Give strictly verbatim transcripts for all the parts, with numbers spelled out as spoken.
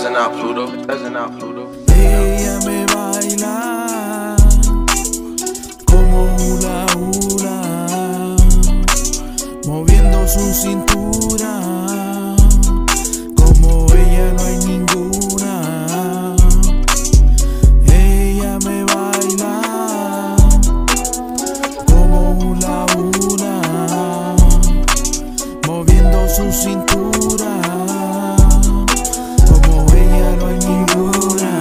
Doesn't out Pluto, doesn't out Pluto. Ella me baila como hula hula, moviendo su cintura. Como ella no hay ninguna. Ella me baila como hula hula, moviendo su cintura. Como ella no hay ninguna.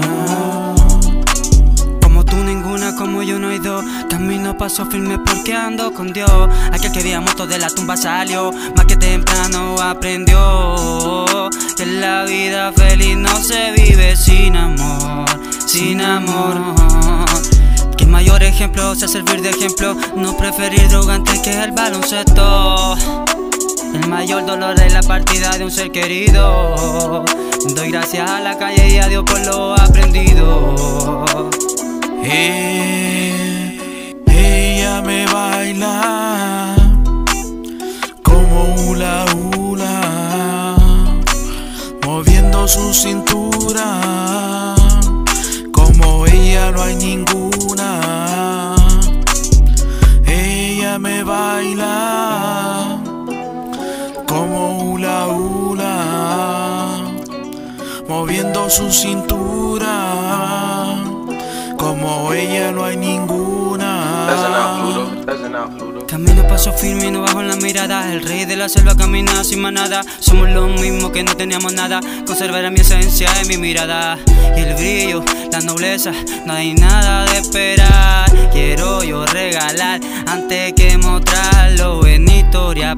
Como tú ninguna, como yo no hay dos. Camino paso firme porque ando con Dios. Aquel que vía moto de la tumba salió, más que temprano aprendió que la vida feliz no se vive sin amor, sin amor. Que el mayor ejemplo sea servir de ejemplo, no preferir droga antes que el baloncesto. El mayor dolor es la partida de un ser querido. Doy gracias a la calle y a Dios por lo aprendido. Eh, ella me baila como hula hula, moviendo su cintura. Como ella no hay ninguna. Ella me baila como hula hula, moviendo su cintura. Como ella no hay ninguna. Doesn't out Pluto, doesn't out Pluto. Camino paso firme y no bajo la mirada. El rey de la selva camina sin manada. Somos los mismos que no teníamos nada. Conservaré mi esencia en mi mirada. Y el brillo, la nobleza, no hay nada de esperar. Quiero yo regalar antes que mostrarlo en historia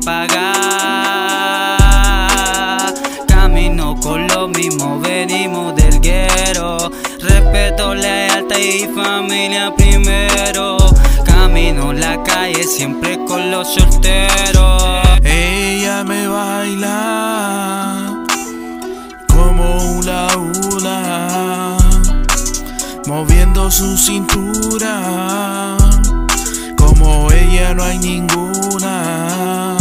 pagar. Camino con lo mismo, venimos del guero. Respeto, lealtad y familia primero. Camino la calle siempre con los solteros. Ella me baila como hula hula, moviendo su cintura. Como ella no hay ninguna.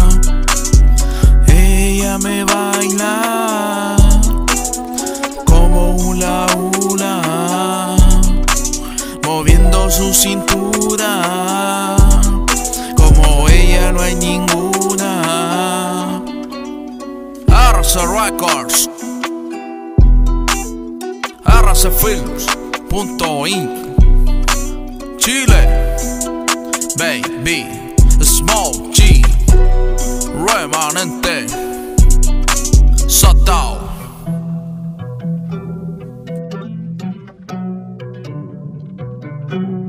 Ella me baila como hula hula, moviendo su cintura. Como ella no hay ninguna. R C Records, R C Films punto inc, Chile, baby, Small G, Remanente, Satao.